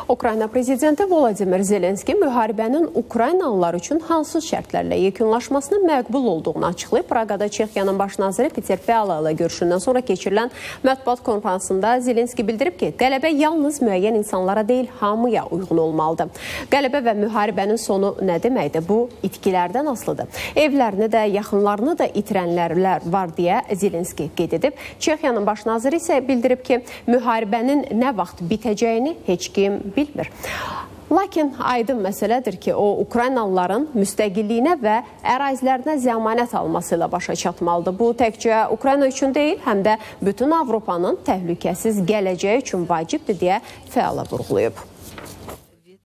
Ukrayna prezidenti Volodimir Zelenski müharibənin Ukraynalılar üçün hansı şərtlərlə yekunlaşmasının məqbul olduğunu açıqlayıb. Praqada Çexiyanın baş naziri Peter Fiala ilə görüşündən sonra keçirilən mətbuat konferansında Zelenski bildirib ki, qələbə yalnız müəyyən insanlara deyil, hamıya uyğun olmalıdır. Qələbə və müharibənin sonu nə deməkdir? Bu, itkilərdən asılıdır. Evlərini də, yaxınlarını da itirənlər var deyə Zelenski qeyd edib. Çexiyanın baş naziri isə bildirib ki, müharibənin nə vaxt bitəcəyini heç kim bilmir. Lakin aydın məsələdir ki, o, Ukraynalıların müstəqilliyinə və ərazilərinə zəmanət alması ilə başa çatmalıdır. Bu, təkcə Ukrayna üçün deyil, həm də bütün Avropanın təhlükəsiz gələcəyi üçün vacibdir deyə Fiala vurğulayıb.